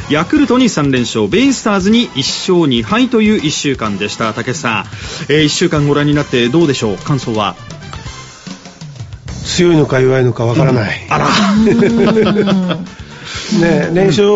ヤクルトに3連勝、ベイスターズに1勝2敗という1週間でした。竹内さん、1週間ご覧になってどうでしょう、感想は。 強いのか弱いのかわからない、 あらね、連勝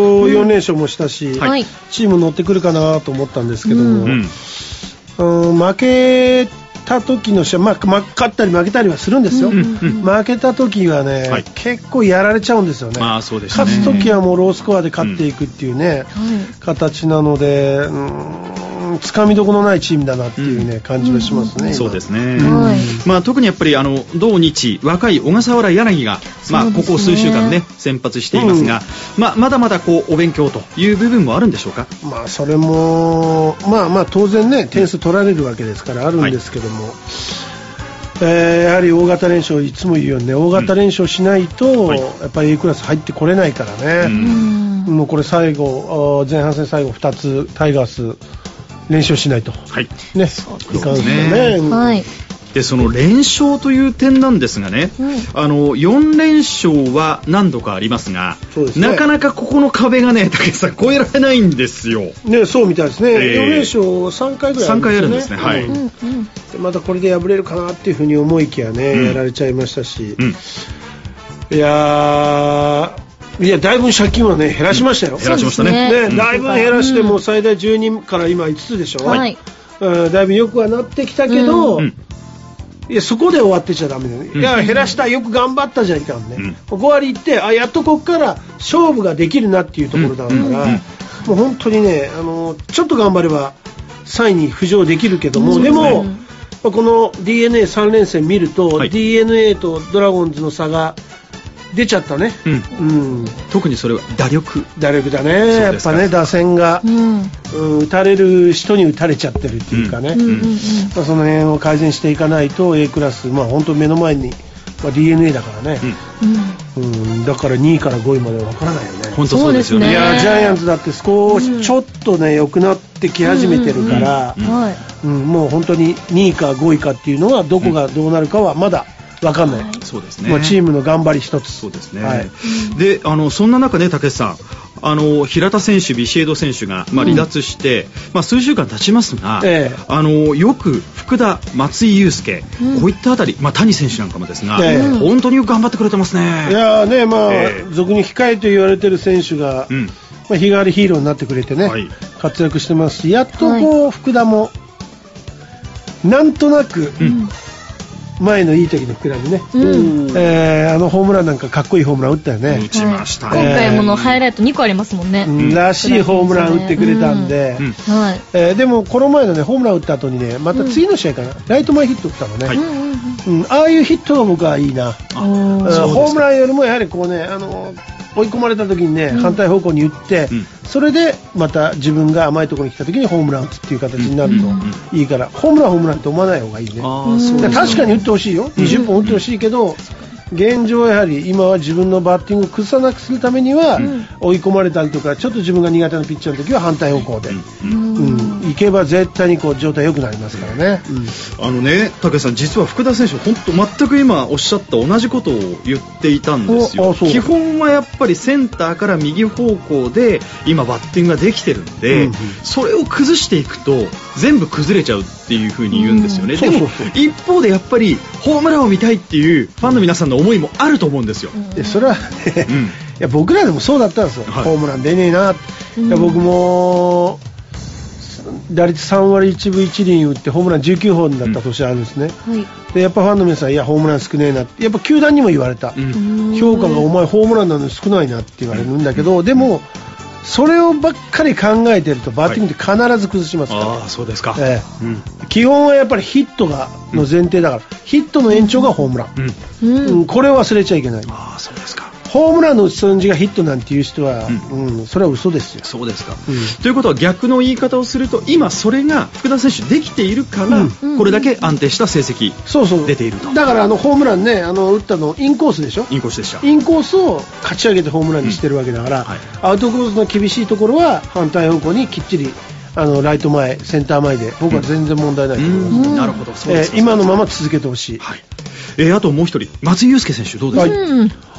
4連勝もしたし、 はい、 チーム乗ってくるかなと思ったんですけども、負けた時の試合、勝ったり負けたりはするんですよ、負けた時はね、 はい、 結構やられちゃうんですよね。 そうですね、 勝つ時はもうロースコアで勝っていくっていうね、形なので、つかみどころのないチームだなっていうね、感じがしますね。 そうですね、特にやっぱり同日若い小笠原柳が、ここ数週間ね先発していますが、まだまだお勉強という部分もあるんでしょうか。 それも当然ね点数取られるわけですからあるんですけども、やはり大型連勝、いつも言うようにね、大型連勝しないと、やっぱり A クラス入ってこれないからね、もうこれ最後、前半戦最後2つタイガース連勝しないと、ね、いかんですね。 でその連勝という点なんですがね、4連勝は何度かありますが、なかなかここの壁がね、竹内さん越えられないんですよ。 ね、そうみたいですね。4連勝3回ぐらいあるんですね。 3回あるんですね。 でまたこれで敗れるかなっていうふうに思いきやね、やられちゃいましたし、いやだいぶ借金はね減らしましたよ。 減らしましたね。 だいぶ減らしても最大12から今5つでしょ。だいぶよくはなってきたけど、いやそこで終わってちゃダメだね。いや減らした、よく頑張ったじゃいかんね。5割いって、やっとここから勝負ができるなっていうところだから、もう本当にね、ちょっと頑張れば3位に浮上できるけども、でもこの DNA3 連戦見ると、DNA とドラゴンズの差が出ちゃったね。 特にそれは打力だね。やっぱね、打線が、打たれる人に打たれちゃってるっていうかね、その辺を改善していかないと A クラス、本当目の前に、DNA だからね、だから2位から5位までは分からないよね。 本当そうですよね。 いやジャイアンツだって少しちょっとね良くなってき始めてるから、もう本当に2位か5位かっていうのはどこがどうなるかはまだ分かんない。 そうですね。 チームの頑張り一つ。 そうですね。で、そんな中ね、竹内さん、平田選手、ビシエド選手が離脱して、数週間経ちますが、よく福田、松井裕樹、こういったあたり、谷選手なんかもですが、本当によく頑張ってくれてますね。 いやね、俗に控えと言われてる選手が、日替わりヒーローになってくれてね、活躍してますし、やっと福田もなんとなく、前のいい時の福田にね、ホームランなんかかっこいいホームラン打ったよね。 打ちました。 今回ものハイライト2個ありますもんね。 らしいホームラン打ってくれたんで、でもこの前のねホームラン打った後にね、また次の試合かな、ライト前ヒット打ったのね。ああいうヒットが僕はいいな。ホームランよりもやはりこうね、追い込まれた時にね、反対方向に打って、それでまた自分が甘いところに来た時にホームラン打つっていう形になるといいから、ホームランって思わない方がいいね。確かに打ってほしいよ、20本打ってほしいけど、現状やはり今は自分のバッティングを崩さなくするためには、追い込まれたりとかちょっと自分が苦手なピッチャーの時は反対方向でいけば絶対にこう状態良くなりますからね。 竹内さん、実は福田選手本当全く今おっしゃった同じことを言っていたんですよ。基本はやっぱりセンターから右方向で今バッティングができてるんで、それを崩していくと全部崩れちゃうっていう風に言うんですよね。でも一方でやっぱりホームランを見たいっていうファンの皆さんの思いもあると思うんですよ。 それはね、いや僕らでもそうだったんですよ。ホームラン出ねえな。いや僕も打率3割1分1厘打ってホームラン19本だった年あるんですね。でやっぱファンの皆さん、いやホームラン少ねえなってやっぱ球団にも言われた。評価がお前ホームランなのに少ないなって言われるんだけど、でもそれをばっかり考えてるとバッティングって必ず崩しますから。 そうですか。 基本はやっぱりヒットがの前提だから、ヒットの延長がホームラン、これを忘れちゃいけない。 そうですか。 ホームランの数字がヒットなんていう人は、それは嘘ですよ。 そうですか。ということは逆の言い方をすると、今それが福田選手できているから、これだけ安定した成績出ていると。 だからホームランね、打ったのインコースでしょ。 インコースでした。 インコースを勝ち上げてホームランにしてるわけだから、アウトコースの厳しいところは反対方向にきっちりライト前、センター前で僕は全然問題ないと思います。 なるほど。そうです。 今のまま続けてほしい。 あともう一人、松井裕樹選手どうですか。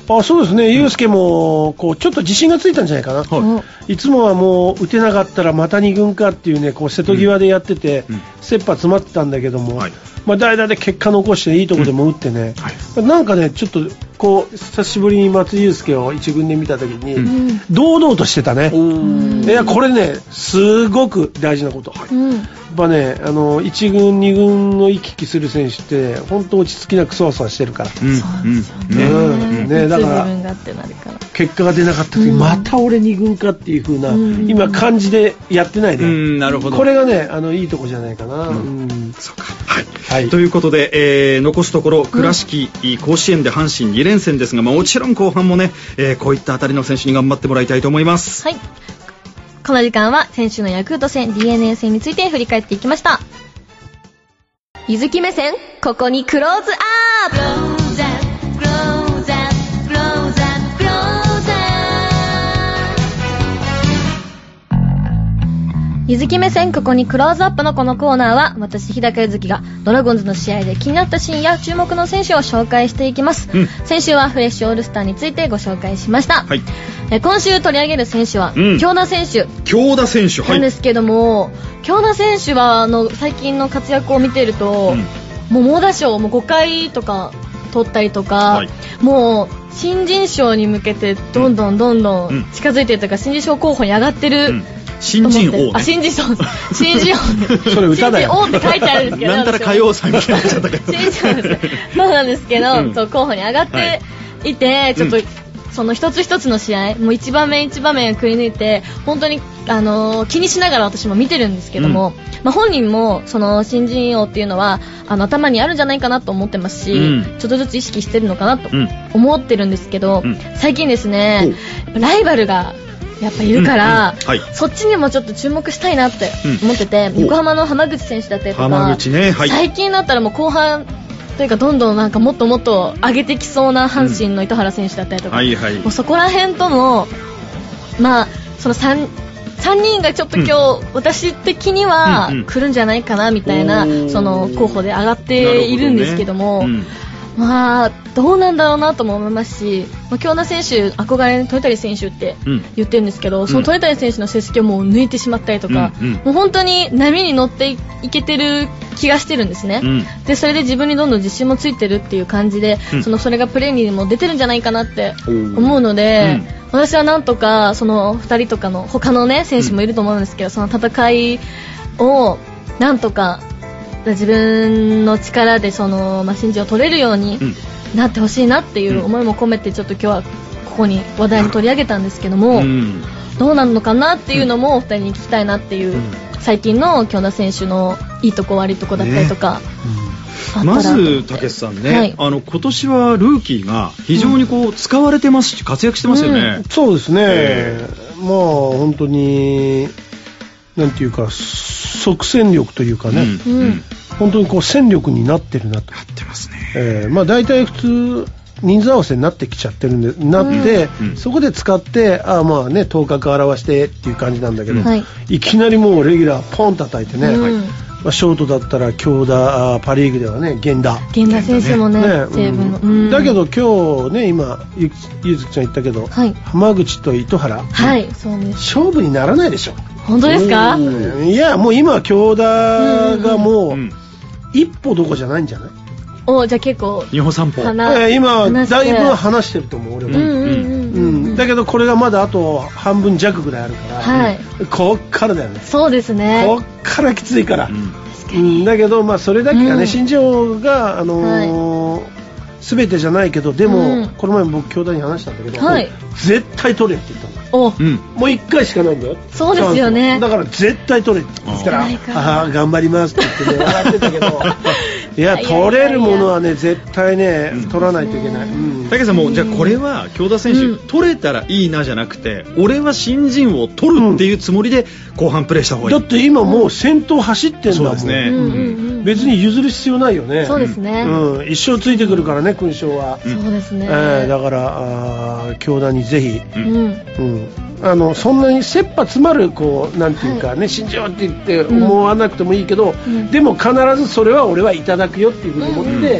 そうですね、祐介もこうちょっと自信がついたんじゃないかな、いつもはもう打てなかったらまた2軍かっていうね、こう瀬戸際でやってて、切羽詰まってたんだけども、代打で結果残していいところでも打ってね、なんかね、ちょっとこう久しぶりに松井裕介を1軍で見たときに、堂々としてたね。いや、これね、すごく大事なこと。やっぱね、1軍、2軍を行き来する選手って本当落ち着きなくそわそわしてるから。そうですよね。だから結果が出なかった時、また俺2軍かっていう風な今感じでやってないね。 なるほど。 これがね、いいとこじゃないかな。 そうか。はい。ということで、残すところ倉敷甲子園で阪神2連戦ですが、もちろん後半もね、こういったあたりの選手に頑張ってもらいたいと思います。 はい。この時間は先週のヤクルト戦 DNA 戦について振り返っていきました。ゆずき目線、ここにクローズアップ。ゆずき目線、ここにクローズアップのこのコーナーは、私日高ゆずきがドラゴンズの試合で気になったシーンや注目の選手を紹介していきます。先週はフレッシュオールスターについてご紹介しました。今週取り上げる選手は京田選手なんですけども、京田選手は最近の活躍を見ていると、もう猛打賞も5回とか取ったりとか、もう新人賞に向けてどんどん近づいてるというか、新人賞候補に上がってる。 新人王、ね、 新人王それ歌だよ。 新人王って書いてあるんですけど、 なんたら歌謡祭みたいになっちゃったから新人王です。そうなんですけど、そう候補に上がっていて、ちょっとその一つ一つの試合、もう一場面一場面くり抜いて、本当に気にしながら私も見てるんですけども、本人もその新人王っていうのは頭にあるんじゃないかなと思ってますし、ちょっとずつ意識してるのかなと思ってるんですけど、最近ですね、ライバルがやっぱいるから、そっちにもちょっと注目したいなって思ってて、横浜の浜口選手だったりとか、最近だったらもう後半というかどんどんなんかもっともっと上げてきそうな阪神の糸原選手だったりとか、もうそこら辺とのその3人がちょっと今日、私的には来るんじゃないかなみたいな、その候補で上がっているんですけども、どうなんだろうなとも思いますし、京田選手憧れの豊谷選手って言ってるんですけど、その豊谷選手の成績をもう抜いてしまったりとか、もう本当に波に乗っていけてる気がしてるんですね。でそれで自分にどんどん自信もついてるっていう感じで、それがプレーにも出てるんじゃないかなって思うので、私はなんとかその2人とかの他のね選手もいると思うんですけど、その戦いをなんとか自分の力で新人を取れるようになってほしいなっていう思いも込めて、ちょっと今日はここに話題に取り上げたんですけども、どうなるのかなっていうのもお二人に聞きたいなっていう、最近の京田選手のいいとこ悪いとこだったりとか、 まずたけしさんね、今年はルーキーが非常に使われてますし活躍してますよね。 そうですね、本当になんていうか即戦力というかね、本当に戦力になってるなと。 なってますね。 大体普通人数合わせになってきちゃってるんで、そこで使って頭角表してっていう感じなんだけど、いきなりもうレギュラーポン叩いてね、ショートだったら京田、パリーグではね源田選手もね、西武の、 だけど今日ね、今ゆずきちゃん言ったけど、浜口と糸原、 そうです、 勝負にならないでしょ。 本当ですか？ いや、もう今京田がもう一歩どこじゃないんじゃない？ じゃあ結構 2歩3歩今だいぶ話してると思う俺は。だけどこれがまだあと半分弱ぐらいあるから、こっからだよね。 そうですね、 こっからきついから、だけどそれだけがね、新庄が全てじゃないけど、でもこの前僕京田に話したんだけど、絶対取れって言ったの。もう1回しかないんだよ。 そうですよね。 だから絶対取れって言ったら、頑張りますって言ってね笑ってたけどいや、取れるものはね絶対ね取らないといけない。 武さんもじゃあこれは京田選手、取れたらいいなじゃなくて、俺は新人を取るっていうつもりで後半プレーした方がいい。 だって今もう先頭走ってんだもん。そうですね、別に譲る必要ないよね。 そうですね、 一生ついてくるからね、勲章は。 そうですね、 だから京田にぜひ、そんなに切羽詰まるなんていうかね、新庄って言って思わなくてもいいけど、でも必ずそれは俺はいただくよっていうふうに思って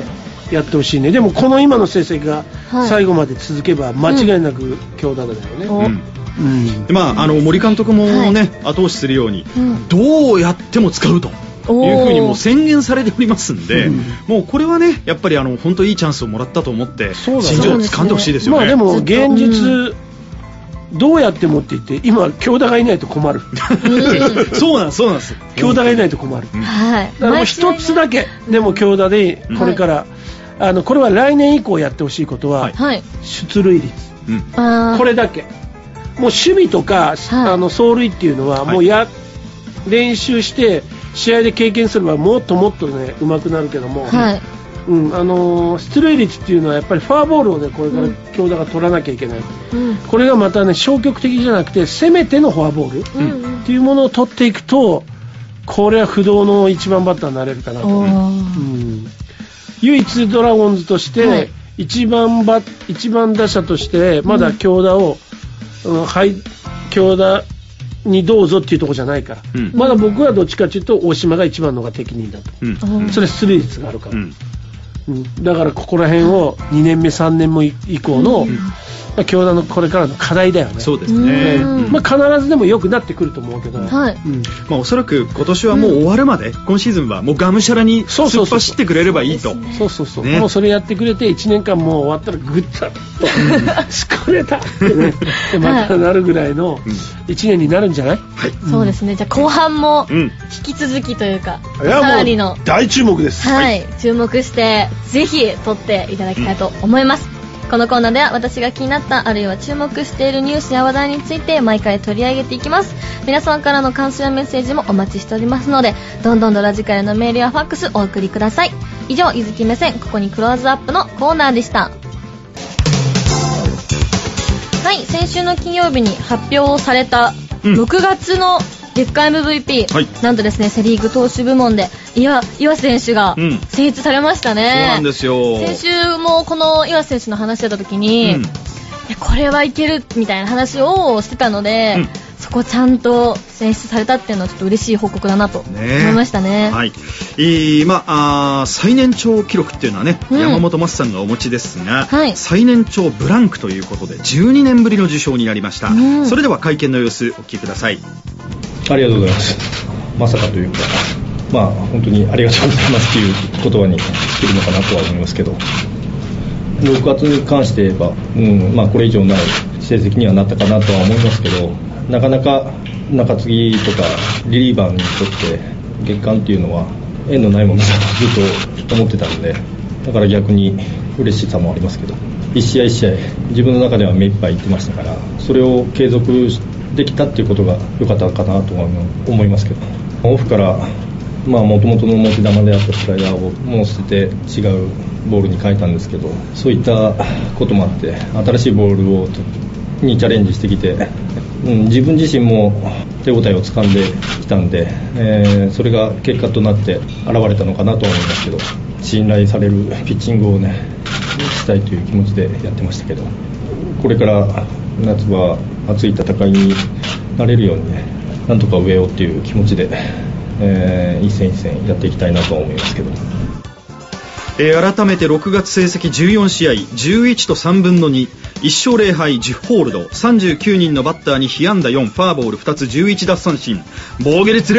やってほしいね。でもこの今の成績が最後まで続けば間違いなく強打だよね。 で森監督もね、後押しするように、どうやっても使うというふうにもう宣言されておりますんで、もうこれはねやっぱり本当いいチャンスをもらったと思って新庄を掴んでほしいですよね。 でも現実、どうやってもって言って今強打がいないと困る。 そうなんです。 強打がいないと困る。だから一つだけでも強打でこれから、これは来年以降やってほしいことは、出塁率、これだけ。もう守備とか、走塁っていうのはもう練習して試合で経験すればもっともっとね上手くなるけども、出塁率っていうのはやっぱりフォアボールをねこれから強打が取らなきゃいけない、これがまたね消極的じゃなくて攻めてのフォアボール、っていうものを取っていくとこれは不動の1番バッターになれるかなと、唯一ドラゴンズとして、1番打者としてまだ強打を、強打にどうぞっていうところじゃないから、まだ僕はどっちかというと大島が一番のが適任だと、それ出塁率があるから、だからここら辺を2年目3年目以降の、強打のこれからの課題だよね。 そうですね。 必ずでも良くなってくると思うけど、 おそらく今年はもう終わるまで、今シーズンはもうがむしゃらに突っ走ってくれればいいと。 もうそれやってくれて1年間もう終わったらグッと疲れたってねまたなるぐらいの1年になるんじゃない？ そうですね。じゃあ後半も引き続きというか、さらにの大注目です。 注目してぜひ取っていただきたいと思います。このコーナーでは私が気になったあるいは注目しているニュースや話題について毎回取り上げていきます。皆さんからの感想やメッセージもお待ちしておりますので、どんどんラジカルのメールやファックスお送りください。以上、ゆずき目線ここにクローズアップのコーナーでした。はい、先週の金曜日に発表された6月の月間 MVP、なんとですねセリーグ投手部門で岩選手が選出されましたね。 そうなんですよ。 先週もこの岩選手の話してた時に、これはいけるみたいな話をしてたので、そこちゃんと選出されたっていうのはちょっと嬉しい報告だなと思いましたね。 最年長記録っていうのはね、山本昌さんがお持ちですが、最年長ブランクということで12年ぶりの受賞になりました。それでは会見の様子お聞きください。 ありがとうございます。まさかというか、本当にありがとうございますという言葉に尽きるのかなとは思いますけど、6月に関して言えば、これ以上ない成績にはなったかなとは思いますけど、なかなか中継ぎとかリリーバーにとって月間っていうのは縁のないものだとずっと思ってたんで、だから逆に嬉しさもありますけど、一試合一試合自分の中では目いっぱいいってましたから、それを継続できたっていうことが良かったかなとは思いますけど、オフからもともとの持ち球であったスライダーをもう捨てて違うボールに変えたんですけど、そういったこともあって新しいボールにチャレンジしてきて、自分自身も手応えをつかんできたんで、それが結果となって現れたのかなと思いますけど、信頼されるピッチングをねしたいという気持ちでやってましたけど、これから夏は熱い戦いになれるようにね、なんとか上をっていう気持ちで、一戦一戦やっていきたいなと思いますけど、 改めて6月成績14試合11と3分の2、1勝0敗10ホールド、39人のバッターに被安打4、フォアボール2つ、11奪三振、防御率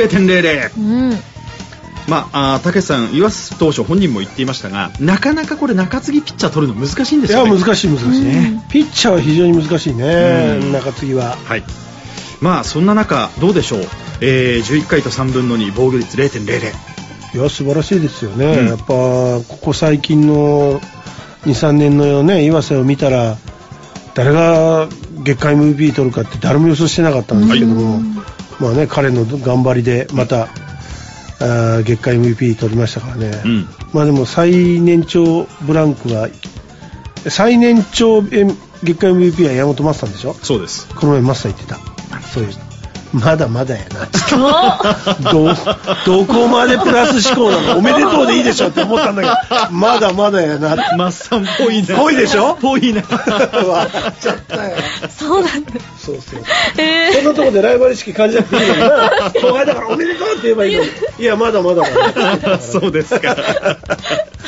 0.00。たけしさん、岩瀬投手本人も言っていましたが、なかなかこれ中継ぎピッチャー取るの難しいんですよね。 いや難しいね。ピッチャーは非常に難しいね、中継ぎは。 そんな中どうでしょう、11回と3分の2、防御率 0.00。 いや素晴らしいですよね、やっぱここ最近の 2,3 年のね岩瀬を見たら、誰が月間 MVP 取るかって誰も予想してなかったんですけども、彼の頑張りでまた月間 MVP 取りましたからね、でも最年長ブランクは最年長月間 MVP は山本昌さんでしょ。 そうです。 この前マスター言ってた。そういうまだまだやなどこまでプラス思考なの、おめでとうでいいでしょって思ったんだけど、まだまだやな。 マッサンっぽいな。 ぽいでしょ。 ぽいな。 笑っちゃったよ。 そうなんだ。 そう。そんなとこでライバル意識感じなくていいのにな。後輩だからおめでとうって言えばいいのに。いやまだまだだ。 そうですか。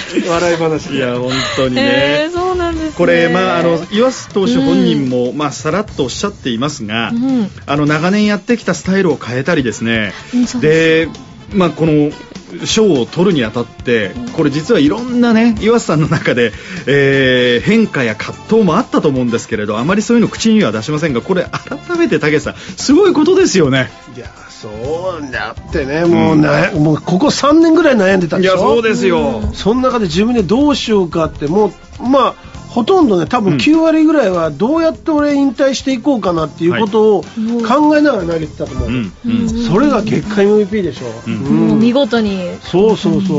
笑い話。 いや本当にね、 そうなんですね。 これ、岩瀬投手本人も、さらっとおっしゃっていますが、長年やってきたスタイルを変えたりですね、でこの賞を取るにあたって、これ実はいろんなね、岩瀬さんの中で、変化や葛藤もあったと思うんですけれど、あまりそういうの口には出しませんが、これ改めて武さん、すごいことですよね。 いやそうだってね、もうここ3年ぐらい悩んでたんでしょ。 いやそうですよ。 その中で自分でどうしようかって、もうほとんどね、多分9割ぐらいはどうやって俺引退していこうかなっていうことを考えながら投げてたと思う。それが結果 MVP でしょ。 もう見事に。 そう。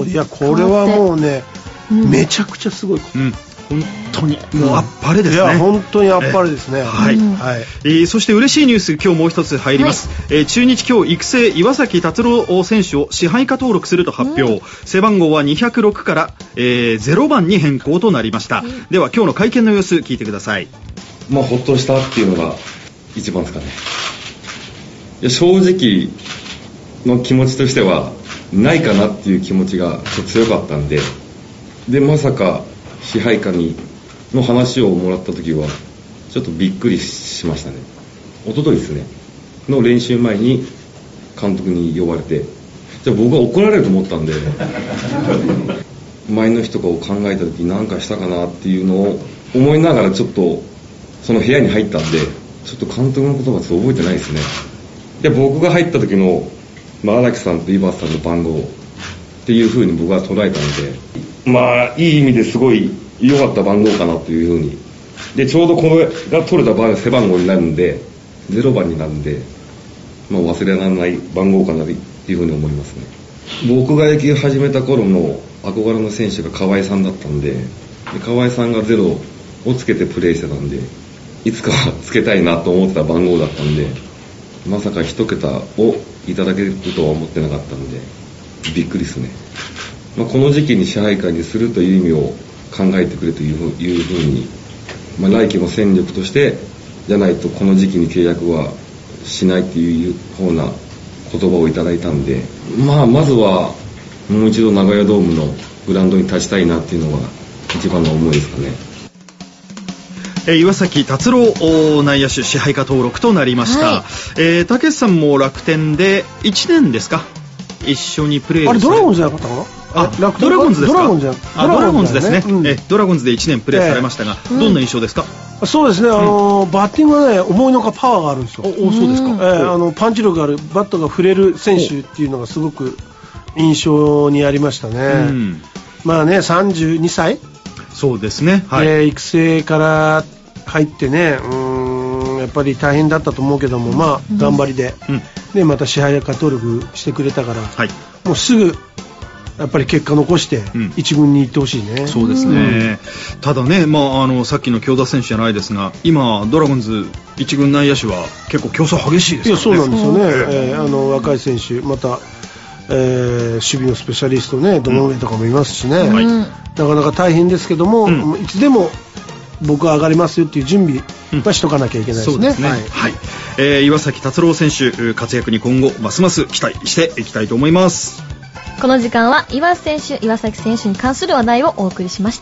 いやこれはもうね、めちゃくちゃすごいこと。 本当にもうあっぱれですね。 いや本当にあっぱれですね。 そして嬉しいニュース、今日もう一つ入ります。中日今日育成岩崎達郎選手を支配下登録すると発表。背番号は206から、0番に変更となりました。では今日の会見の様子聞いてください。 ほっとしたっていうのが一番ですかね。いや正直の気持ちとしてはないかなっていう気持ちがちょっと強かったんで、まさか支配下の話をもらった時はちょっとびっくりしましたね。一昨日ですねの練習前に監督に呼ばれて、じゃあ僕は怒られると思ったんで前の日とかを考えた時何かしたかなっていうのを思いながらちょっとその部屋に入ったんで、ちょっと監督の言葉ちょっと覚えてないですね。で僕が入った時の荒木さんと井端さんの番号っていう風に僕は捉えたので、いい意味ですごい良かった番号かなという風に。でちょうどこれが取れた背番号になるんで0番になるんで、忘れられない番号かなという風に思いますね。僕が野球始めた頃の憧れの選手が河合さんだったんで、河合さんが0をつけてプレーしてたんで、いつかはつけたいなと思ってた番号だったんで、まさか1桁をいただけるとは思ってなかったんでびっくりですね。この時期に支配下にするという意味を考えてくれというふうに、来季の戦力としてじゃないとこの時期に契約はしないという方な言葉をいただいたんで、まずはもう一度名古屋ドームのグラウンドに立ちたいなっていうのが一番の思いですかね。 岩崎達郎内野手支配下登録となりました。たけしさんも楽天で1年ですか一緒にプレーを。 あれドラゴンズじゃなかったかな。 ドラゴンズですか。 ドラゴンズですね。ドラゴンズで1年プレーされましたが、どんな印象ですか。 そうですね、バッティングはね、思いのほかパワーがあるんですよ。 そうですか。 パンチ力がある、バットが振れる選手っていうのがすごく印象にありましたね。32歳そうですね、 育成から入ってね、やっぱり大変だったと思うけども、頑張りで、でまた支配下登録してくれたから、もうすぐやっぱり結果残して一軍に行ってほしいね。 そうですね。ただね、さっきの京田選手じゃないですが、今ドラゴンズ一軍内野手は結構競争激しいですからね。 いやそうなんですよね。若い選手、また、守備のスペシャリストね、堂上とかもいますしね、なかなか大変ですけども、いつでも僕は上がりますよっていう準備はしとかなきゃいけないですね。 岩崎達郎選手、活躍に今後ますます期待していきたいと思います。 この時間は岩瀬選手、岩崎選手に関する話題をお送りしました。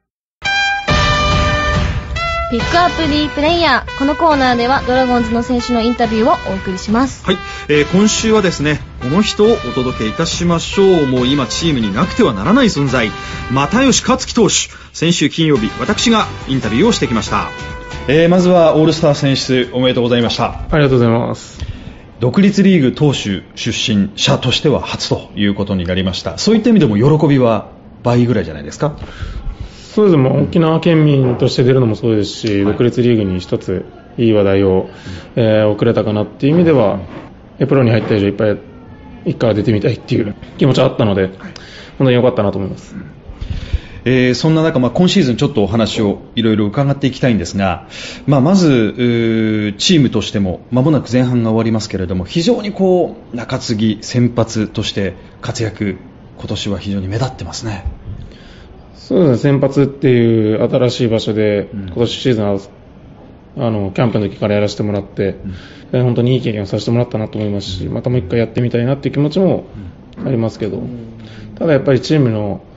ピックアップ B プレイヤー。このコーナーではドラゴンズの選手のインタビューをお送りします。 今週はですね、この人をお届けいたしましょう。もう今チームになくてはならない存在、又吉克樹投手。先週金曜日、私がインタビューをしてきました。まずはオールスター選出おめでとうございました。 ありがとうございます。 独立リーグ投手出身者としては初ということになりました。そういった意味でも喜びは倍ぐらいじゃないですか。 そうですね、沖縄県民として出るのもそうですし、独立リーグに一ついい話題を、送れたかなっていう意味では、プロに入った以上いっぱい一回出てみたいっていう気持ちはあったので、本当に良かったなと思います。 そんな中、今シーズンちょっとお話をいろいろ伺っていきたいんですが、まずチームとしても間もなく前半が終わりますけれども、非常に中継ぎ先発として活躍、今年は非常に目立ってますね。 そうですね、先発っていう新しい場所で、今年シーズンはキャンプの時からやらせてもらって、本当にいい経験をさせてもらったなと思いますし、またもう一回やってみたいなっていう気持ちもありますけど、ただやっぱりチームの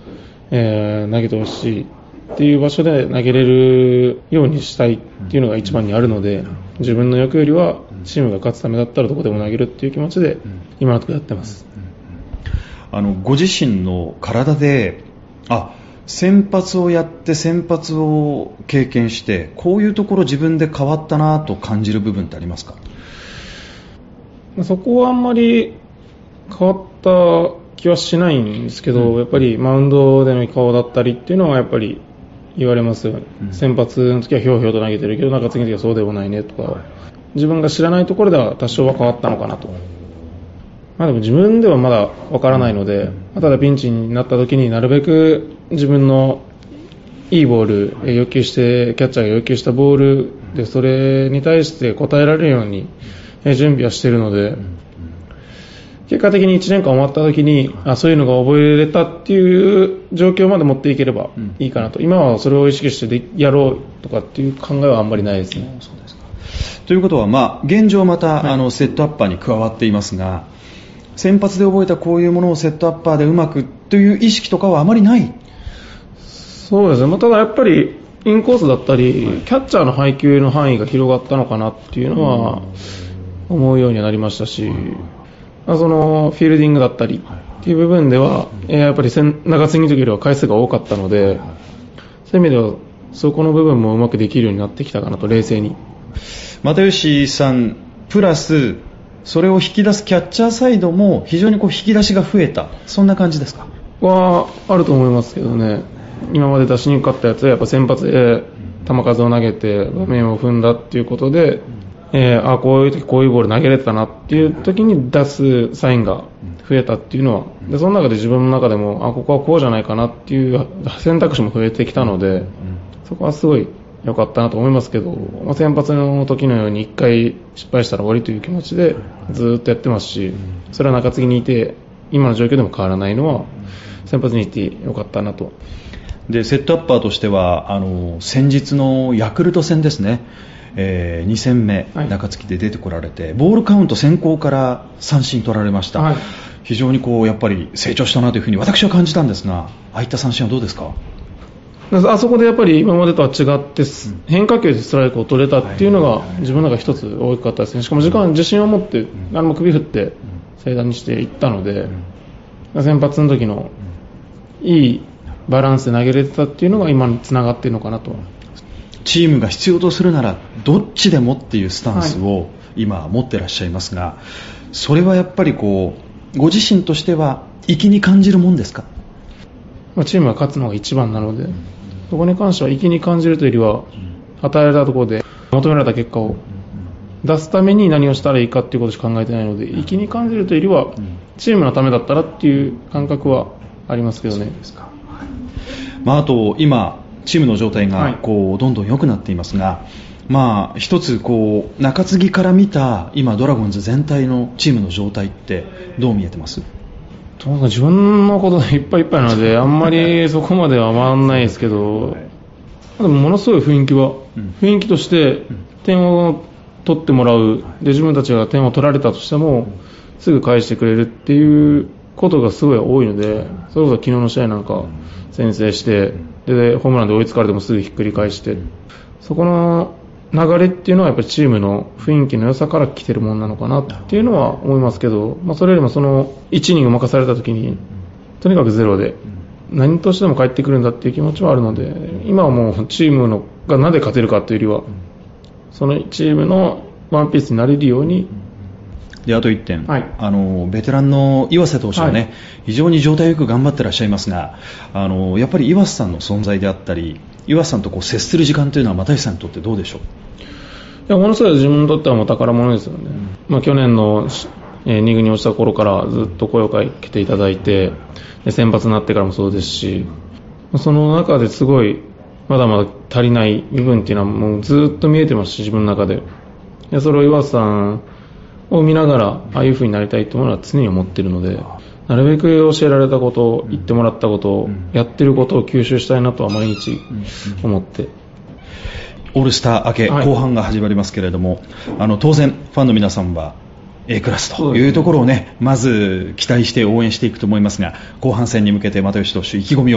投げてほしいっていう場所で投げれるようにしたいっていうのが一番にあるので、自分の欲よりはチームが勝つためだったらどこでも投げるっていう気持ちで今のところやってます。 ご自身の体で先発をやって先発を経験してこういうところ自分で変わったなと感じる部分ってありますか？ そこはあんまり変わった気はしないんですけど、やっぱりマウンドでの顔だったりっていうのはやっぱり言われますよね。先発の時はひょうひょうと投げてるけど中継ぎの時はそうでもないねとか、自分が知らないところでは多少は変わったのかなと。でも自分ではまだわからないので、ただピンチになった時になるべく自分のいいボール要求してキャッチャーが要求したボールでそれに対して応えられるように準備はしているので、結果的に1年間終わった時にそういうのが覚えれたっていう状況まで持っていければいいかなと。今はそれを意識してやろうとかっていう考えはあんまりないですね。 そうですか。ということは、現状また、セットアッパーに加わっていますが、先発で覚えたこういうものをセットアッパーでうまくという意識とかはあまりない？ そうですね。ただやっぱりインコースだったり、キャッチャーの配球の範囲が広がったのかなっていうのは思うようになりましたし、そのフィールディングだったりっていう部分では、やっぱり中継ぎの時よりは回数が多かったので、そういう意味ではそこの部分もうまくできるようになってきたかなと。冷静に又吉さんプラスそれを引き出すキャッチャーサイドも非常に引き出しが増えた、そんな感じですか？ はあると思いますけどね。今まで出しにくかったやつはやっぱ先発で球数を投げて場面を踏んだっていうことで、こういう時こういうボール投げれたなっていう時に出すサインが増えたっていうのは、でその中で自分の中でもここはこうじゃないかなっていう選択肢も増えてきたので、そこはすごい良かったなと思いますけど、先発の時のように1回失敗したら終わりという気持ちでずっとやってますし、それは中継ぎにいて今の状況でも変わらないのは先発にいて良かったなと。 でセットアッパーとしては先日のヤクルト戦ですね、2戦目、中継ぎで出てこられてボールカウント先行から三振取られました、非常にやっぱり成長したなというふうに私は感じたんですが、ああいった三振はどうですか？ あそこでやっぱり今までとは違って変化球でストライクを取れたっていうのが自分の中で一つ大きかったですね。しかも自信を持って首振って正断にしていったので、先発の時のいいバランスで投げれてたっていうのが今につながっているのかなと。 チームが必要とするならどっちでもっていうスタンスを今持ってらっしゃいますが、それはやっぱりご自身としては粋に感じるもんですか？ チームが勝つのが一番なので、そこに関しては粋に感じるというよりは与えられたところで求められた結果を出すために何をしたらいいかっていうことしか考えてないので、粋に感じるというよりはチームのためだったらっていう感覚はありますけどね。 あと今チームの状態がどんどん良くなっていますが、一つ中継ぎから見た今ドラゴンズ全体のチームの状態ってどう見えてます？ 自分のことでいっぱいいっぱいなのであんまりそこまでは回らないですけど、でもものすごい雰囲気として点を取ってもらうで、自分たちが点を取られたとしてもすぐ返してくれるっていうことがすごい多いので、それこそ昨日の試合なんか先制してでホームランで追いつかれてもすぐひっくり返して、そこの流れっていうのはやっぱりチームの雰囲気の良さから来てるものなのかなっていうのは思いますけど、それよりもその1イニング任された時にとにかくゼロで何としても帰ってくるんだっていう気持ちはあるので、今はもうチームがなぜ勝てるかというよりはそのチームのワンピースになれるように。 であと1点、ベテランの岩瀬投手はね、非常に状態よく頑張ってらっしゃいますが、やっぱり岩瀬さんの存在であったり岩瀬さんと接する時間というのは又吉さんにとってどうでしょう？ ものすごい自分にとってはもう宝物ですよね。去年の2軍に落ちた頃からずっと声をかけていただいて、先発になってからもそうですし、その中ですごいまだまだ足りない部分っていうのはもうずっと見えてますし、自分の中でそれを岩瀬さんを見ながらああいう風になりたいというのは常に思っているので、なるべく教えられたこと、言ってもらったこと、やってることを吸収したいなとは毎日思って。 オールスター明け、後半が始まりますけれども、当然ファンの皆さんは A クラスというところをね、まず期待して応援していくと思いますが、後半戦に向けて又吉投手意気込みを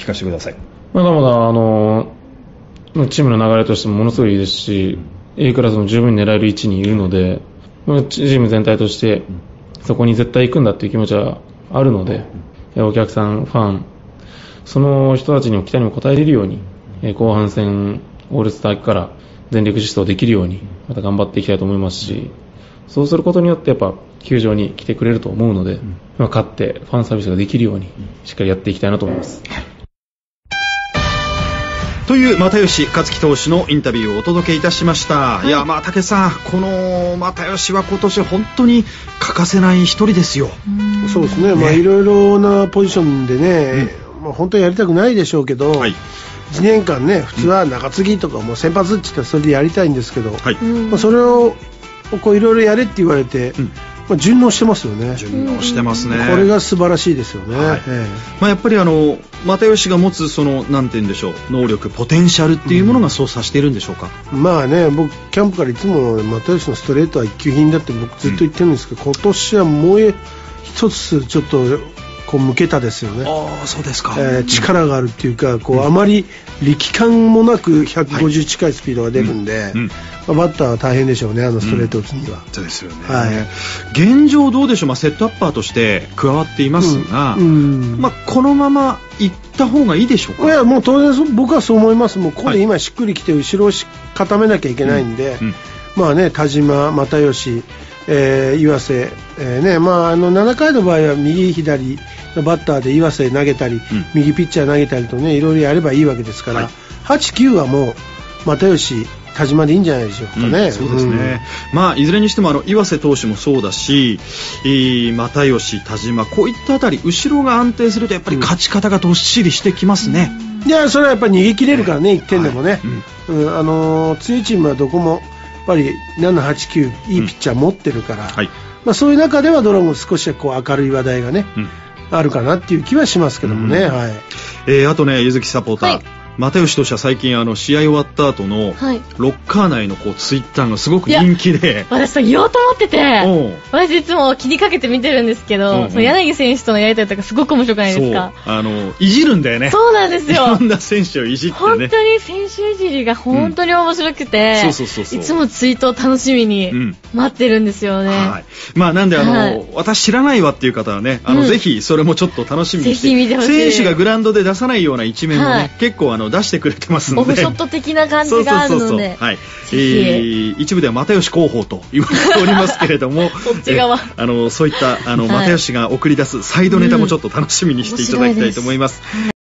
聞かせてください。 まだまだチームの流れとしてもものすごいいいですし、A クラスも十分に狙える位置にいるので、チーム全体としてそこに絶対行くんだっていう気持ちはあるので、お客さん、ファン、その人たちの期待にも応えれるように、後半戦オールスターから全力疾走できるようにまた頑張っていきたいと思いますし、そうすることによってやっぱ球場に来てくれると思うので、勝ってファンサービスができるようにしっかりやっていきたいなと思います。 という又吉克樹投手のインタビューをお届けいたしました。はい、いや武さん、この又吉は今年本当に欠かせない一人ですよ。 そうですね、いろいろなポジションでね、本当にやりたくないでしょうけど、はい、1年間ね、普通は中継ぎとかも先発って言ったらそれでやりたいんですけど、はい、それをこういろいろやれって言われて、順応してますよね。 順応してますね。 これが素晴らしいですよね。はい、 やっぱり又吉が持つそのなんて言うんでしょう、能力、ポテンシャルっていうものがそうさせているんでしょうか。 僕キャンプからいつも又吉のストレートは一級品だって僕ずっと言ってるんですけど、今年はもう一つちょっとこう向けたですよね。 ああ、そうですか。 力があるっていうか、あまり力感もなく150近いスピードが出るんで、バッターは大変でしょうね、ストレート打つには。 そうですよね。はい、現状どうでしょう、セットアッパーとして加わっていますが、このまま行った方がいいでしょうか。 いや、もう当然僕はそう思います。もうここで今しっくりきて後ろを固めなきゃいけないんで、田島、又吉、岩瀬、7回の場合は右左のバッターで岩瀬投げたり、右ピッチャー投げたりとね、いろいろやればいいわけですから、8、9はもう又吉、田島でいいんじゃないでしょうかね。 そうですね。いずれにしても岩瀬投手もそうだし、又吉、田島、こういったあたり後ろが安定するとやっぱり勝ち方がどっしりしてきますね。 いや、それはやっぱり逃げ切れるからね、1点でもね。強いチームはどこもやっぱり7、8、9いいピッチャー持ってるから、そういう中ではドラゴン少しは明るい話題がね、あるかなっていう気はしますけどもね。 あとね、柚木サポーター、又吉投手は最近試合終わった後のロッカー内のツイッターがすごく人気で、 私言おうと思ってて、私いつも気にかけて見てるんですけど、柳選手とのやりとりとかすごく面白くないですか。 いじるんだよね。 そうなんですよ。 いろんな選手をいじってね。 本当に選手いじりが本当に面白くて、いつもツイートを楽しみに待ってるんですよね。 なんで私知らないわっていう方はね、ぜひそれもちょっと楽しみにして、選手がグラウンドで出さないような一面もね、結構出してくれてますので、 オフショット的な感じがあるので、 一部では又吉候補と言われておりますけれどもそういった又吉が送り出すサイドネタもちょっと楽しみにしていただきたいと思います。